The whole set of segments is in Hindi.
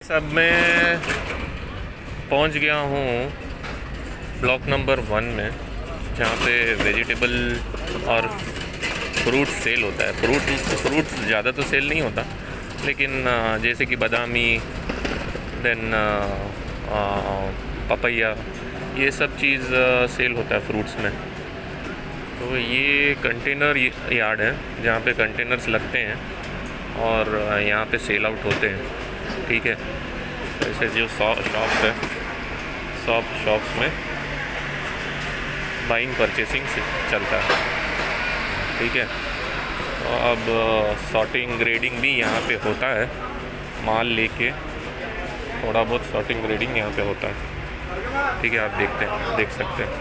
सब मैं पहुंच गया हूँ ब्लॉक नंबर 1 में, जहाँ पे वेजिटेबल और फ्रूट सेल होता है। फ्रूट ज़्यादा तो सेल नहीं होता, लेकिन जैसे कि बादामी, देन पपैया, ये सब चीज़ सेल होता है फ्रूट्स में। तो ये कंटेनर यार्ड है जहाँ पे कंटेनर्स लगते हैं और यहाँ पे सेल आउट होते हैं। ठीक है, ऐसे जो शॉप्स है, शॉप्स में बाइंग परचेसिंग से चलता है। ठीक है, तो अब सॉर्टिंग ग्रेडिंग भी यहाँ पे होता है। माल लेके थोड़ा बहुत सॉर्टिंग ग्रेडिंग यहाँ पे होता है। ठीक है, आप देख सकते हैं।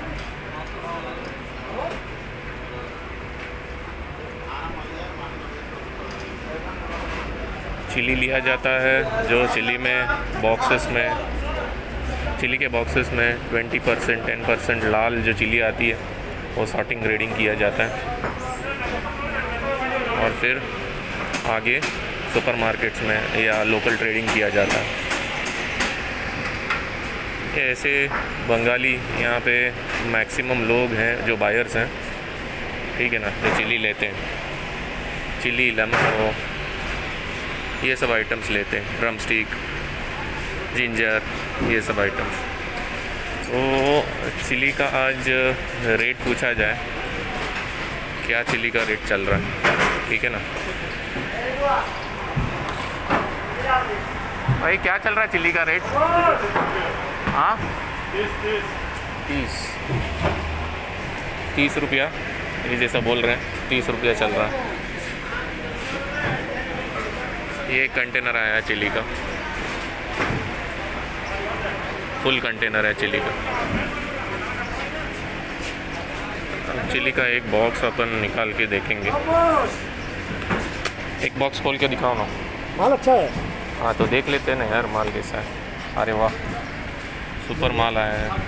चिली लिया जाता है, जो चिली में बॉक्सेस में, चिली के बॉक्सेस में 20% 10% लाल जो चिली आती है वो सॉर्टिंग ग्रेडिंग किया जाता है और फिर आगे सुपरमार्केट्स में या लोकल ट्रेडिंग किया जाता है। ऐसे बंगाली यहाँ पे मैक्सिमम लोग हैं जो बायर्स हैं। ठीक है ना, जो चिली लेते हैं, चिली, लेमन, ये सब आइटम्स लेते हैं, ड्रम स्टिक, जिंजर, ये सब आइटम्स। तो चिली का आज रेट पूछा जाए, क्या चिली का रेट चल रहा है। ठीक है ना भाई, क्या चल रहा है चिली का रेट? हाँ, 30 रुपया, ये जैसा बोल रहे हैं 30 रुपया चल रहा है। ये कंटेनर आया है चिली का, फुल कंटेनर है चिली का। चिली का एक बॉक्स अपन निकाल के देखेंगे। एक बॉक्स खोल के दिखाओ ना। माल अच्छा है। हाँ, तो देख लेते हैं ना यार, माल कैसा है। अरे वाह, सुपर माल आया है।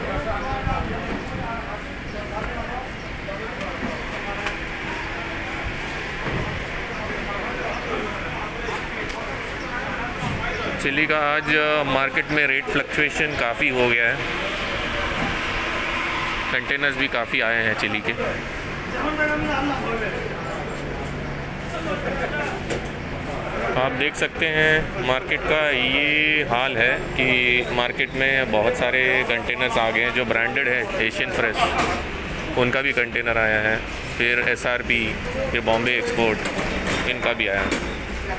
चिली का आज मार्केट में रेट फ्लक्चुएशन काफ़ी हो गया है। कंटेनर्स भी काफ़ी आए हैं चिली के। आप देख सकते हैं मार्केट का ये हाल है कि मार्केट में बहुत सारे कंटेनर्स आ गए हैं। जो ब्रांडेड है, एशियन फ्रेश, उनका भी कंटेनर आया है। फिर SRP, फिर बॉम्बे एक्सपोर्ट, इनका भी आया है।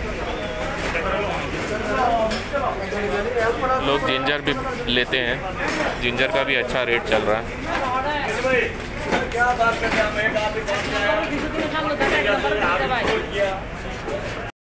लोग जिंजर भी लेते हैं, जिंजर का भी अच्छा रेट चल रहा है।